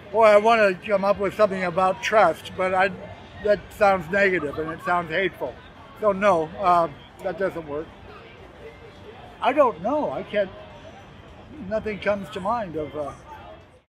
Boy, I want to come up with something about trust, but that sounds negative and it sounds hateful. So no, that doesn't work. I don't know. I can't. Nothing comes to mind of.